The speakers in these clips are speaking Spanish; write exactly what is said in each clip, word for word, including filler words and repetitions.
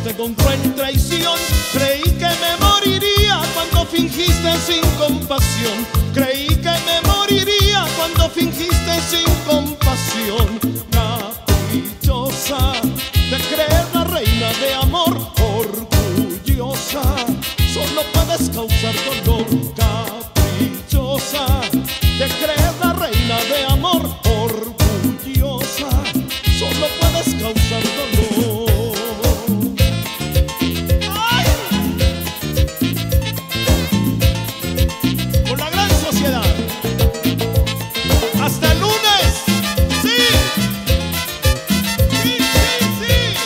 pagaste con cruel traición. Creí que me moriría cuando fingiste sin compasión. Creí que me moriría cuando fingiste sin compasión. Caprichosa, te crees la reina de amor. Orgullosa, solo puedes causar dolor. Caprichosa, te crees la reina de amor. Orgullosa, solo puedes causar dolor. ¡Ay! Con la gran sociedad. Hasta el lunes. ¡Sí! ¡Sí, sí, sí!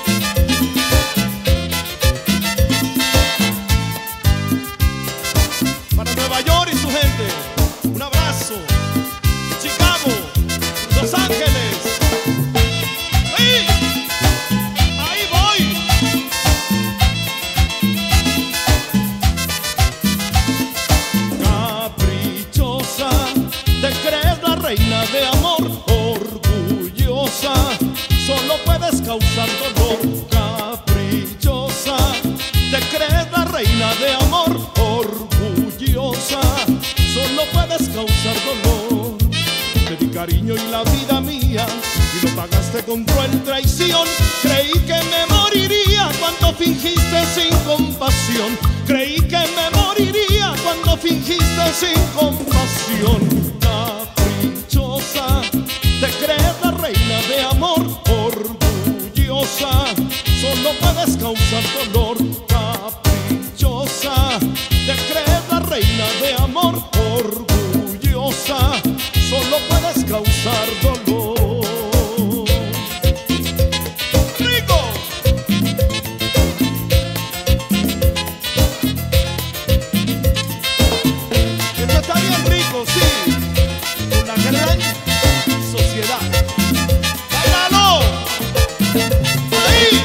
Para Nueva York y su gente, un abrazo. Chicago, Los Ángeles. ¡Sí! Ahí voy. Caprichosa, te crees la reina de amor. Orgullosa, solo puedes causar dolor. Caprichosa, te crees la reina de amor. Orgullosa, solo puedes causar dolor. Te di cariño y la vida mía y lo pagaste con cruel traición. Creí que me moriría cuando fingiste sin compasión. Creí que me moriría cuando fingiste sin compasión. Caprichosa, te crees la reina de amor. Orgullosa, solo puedes causar dolor. Caprichosa, te crees la reina de amor. Orgullosa, solo puedes causar dolor. ¡Rico! Esto está bien rico, sí. Con la gran sociedad. ¡Báilalo! ¡Ahí!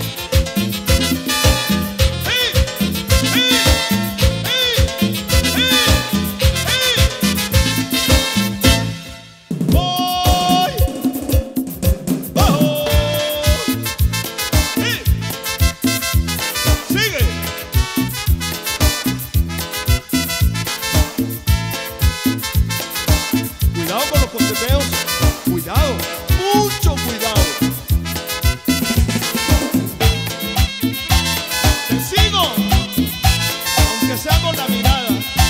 Cuidado con los coqueteos, cuidado, mucho cuidado. Te sigo, aunque sea con la mirada.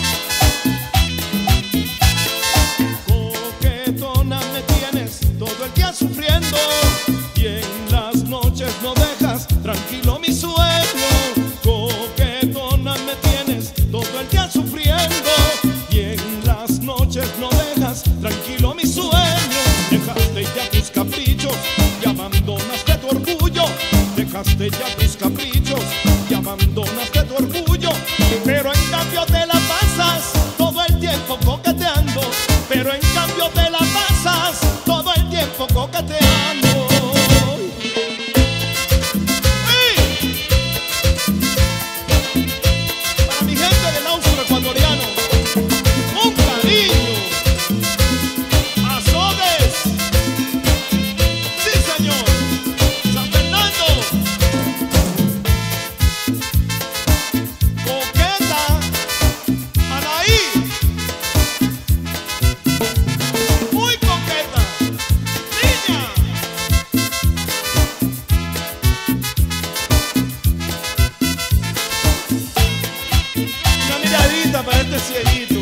Coquetona, me tienes todo el día sufriendo y en las noches no dejas tranquilo mi sueño. Coquetona, me tienes todo el día sufriendo y en las noches no dejas tranquilo mi sueño. Dejaste ya tus caprichos y abandonaste tu orgullo. Dejaste ya tus caprichos y abandonaste tu orgullo. Pero en cambio te la pasas todo el tiempo coqueteando. Pero en cambio te la pasas todo el tiempo coqueteando. ¡Sí! Para mi gente del austro ecuatoriano, un cariño. Azogues. Sí, señor. San Fernando. Coqueta. Anaí. Muy coqueta. Niña. Una miradita para este cieguito.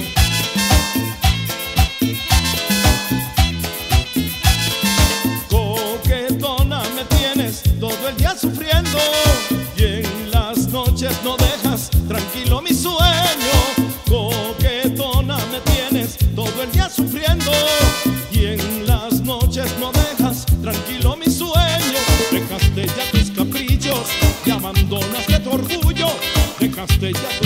Coquetona, me tienes todo el día sufriendo y en las noches no dejas tranquilo mi sueño. Coquetona, me tienes todo el día sufriendo y en las noches no dejas tranquilo mi sueño. Dejaste ya tus caprichos y abandonaste tu orgullo. Dejaste ya